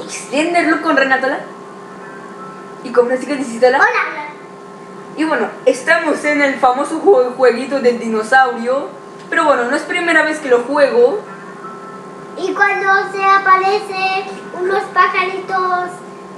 Extenderlo con Renatola y con Francisca Dicitola. Hola. Y bueno, estamos en el famoso jueguito del dinosaurio. Pero bueno, no es primera vez que lo juego. Y cuando se aparecen unos pajaritos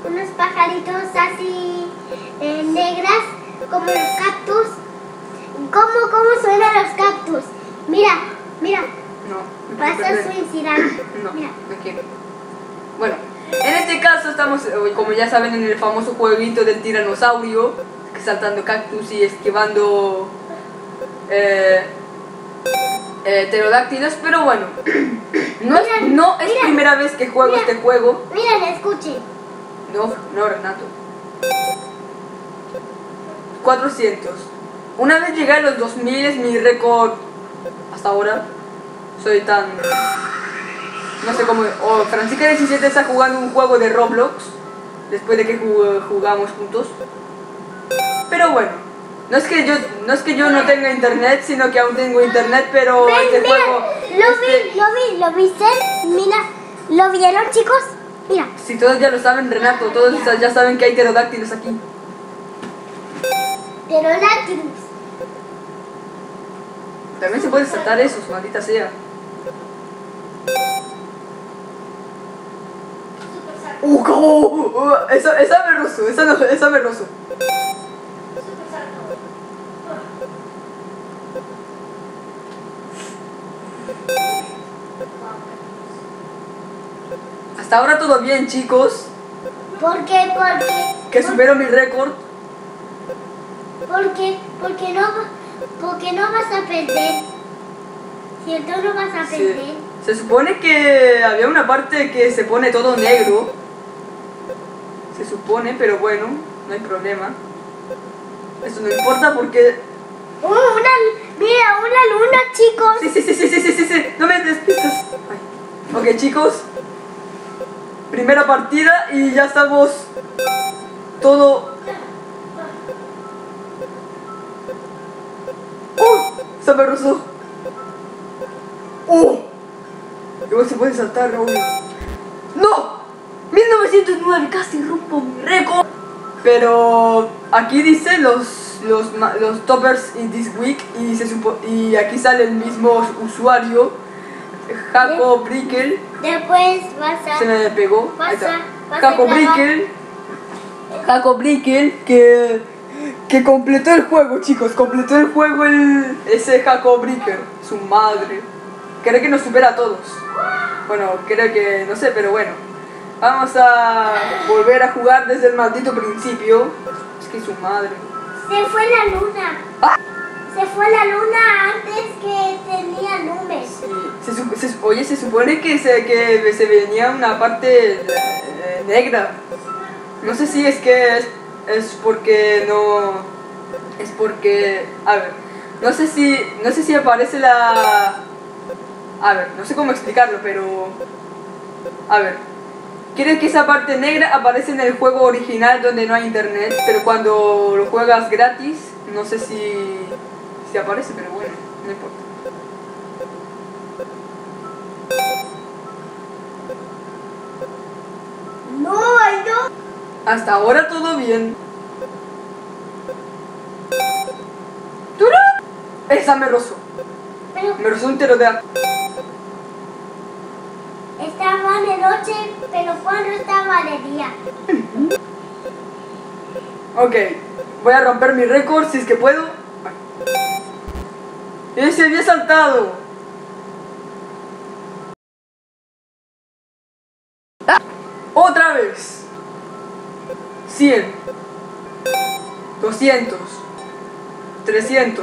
así negras, como los cactus. ¿Cómo suenan los cactus? Mira. No, Vas a suicidar. no, Mira. no quiero. Bueno, en este caso estamos, como ya saben, en el famoso jueguito del tiranosaurio, saltando cactus y esquivando pterodáctilos. Pero bueno, no es primera vez que juego este juego. Miren, escuchen. No, Renato. 400. Una vez llegué a los 2000 es mi récord hasta ahora. Soy tan... No sé cómo... Francisca 17 está jugando un juego de Roblox después de que jugamos juntos. Pero bueno, no es que yo no tenga internet, sino que aún tengo internet, pero este juego... ¿Lo viste? Mira, ¿lo vieron, chicos? Mira. Si todos ya lo saben, Renato, todos ya saben que hay pterodáctilos aquí. Pterodáctilos. También se puede saltar esos, maldita sea. Esa me rozó, esa me rozó. Hasta ahora todo bien, chicos. ¿Por qué? Que supero mi récord. Porque no vas a perder. ¿Cierto? No vas a perder. Sí. Se supone que había una parte que se pone todo negro. Se supone, pero bueno, no hay problema. Eso no importa porque... Mira, una luna, chicos. Sí. No me despistas. Ay. Ok, chicos. Primera partida y ya estamos todo... Se me rozó. Luego se puede saltar, Raúl. ¡No! 1909, casi rompo mi récord. Pero aquí dice los toppers in this week y aquí sale el mismo usuario, Jaco Brickel. Después vas a... Se me pegó. Ahí está. Jaco Brickel que completó el juego, chicos. Completó el juego ese Jaco Brickel. Su madre. Creo que nos supera a todos. Bueno, creo que... no sé, pero bueno. Vamos a volver a jugar desde el maldito principio. Es que su madre. Se fue la luna. ¡Ah! Se fue la luna antes que tenía nubes. Sí. Oye, se supone que se venía una parte negra. No sé si es que es porque no... Es porque... A ver. No sé si aparece la... A ver, no sé cómo explicarlo, pero... A ver. Quiere que esa parte negra aparece en el juego original donde no hay internet, pero cuando lo juegas gratis, no sé si aparece, pero bueno, no importa. No. Hasta ahora todo bien. ¡Turá! Esa me rozó. Me rozó un pterodáctilo. Estaba de noche, pero cuando estaba de día. Ok, voy a romper mi récord si es que puedo. ¡Ese había saltado! ¡Otra vez! 100 200 300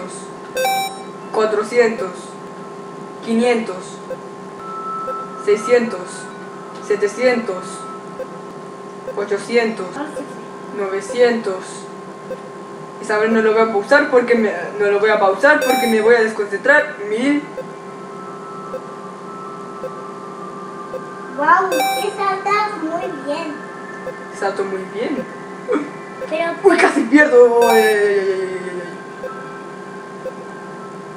400 500 600 700 800 900. Esa vez no lo voy a pausar porque me voy a desconcentrar. 1000. Wow, que saltas muy bien. Salto muy bien. Pero Uy, casi pierdo. wow.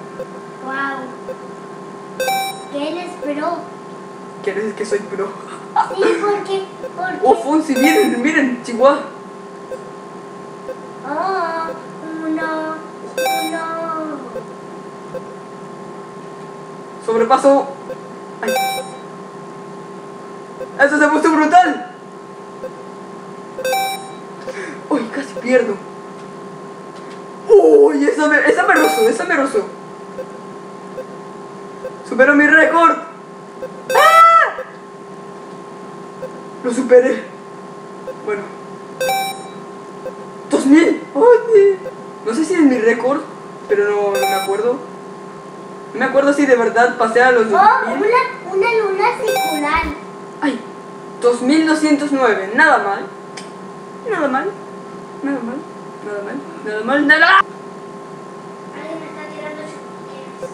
Que él es pro. ¿Quieres decir que soy pro? Sí, porque... Oh, Fonsi, miren, miren, Chihuahua. Oh, uno. Sobrepaso. Ay. Eso se puso brutal. Uy, casi pierdo. Uy, esa me rozó. Supero mi récord. ¡Ah! Lo superé. Bueno. 2000. Ay, no sé si es mi récord, pero no me acuerdo. No me acuerdo si de verdad pasé a los 2000. Oh, una luna circular. Ay, 2209. Nada mal. Nada mal. Nada mal. Nada mal. Nada mal. Nada. Alguien me está tirando chupqueras.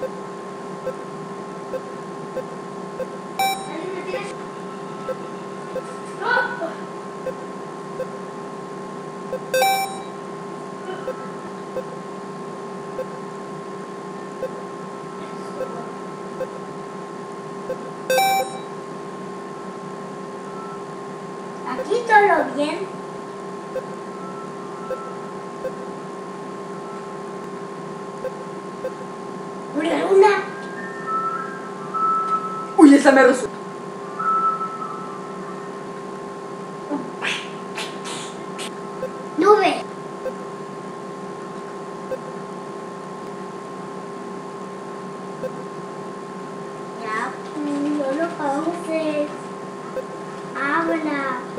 Alguien me tira ¡Oh! Aquí todo bien. Una luna. Uy, esa me rozó. Nube. Ya, no lo pauses. Habla.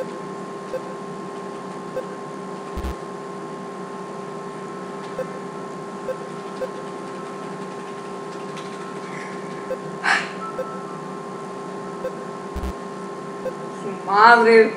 Su madre.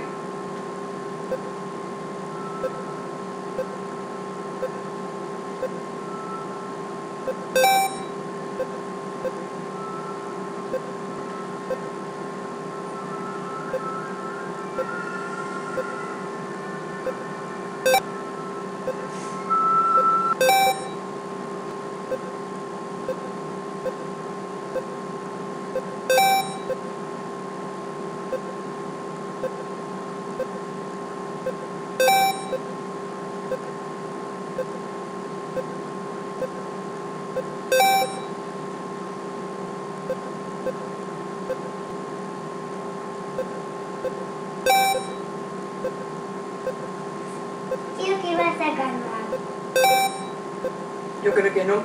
Creo que ibas a ganar. Yo creo que no.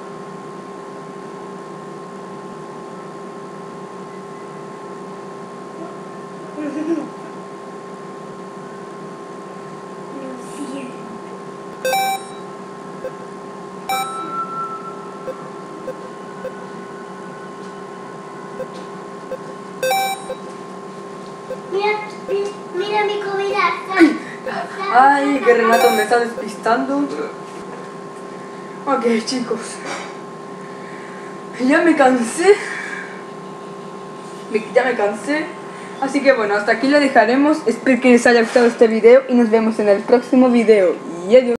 Mira mi comida. Ay, que Renato me está despistando. Ok, chicos. Ya me cansé. Ya me cansé. Así que bueno, hasta aquí lo dejaremos. Espero que les haya gustado este video y nos vemos en el próximo video. Y adiós.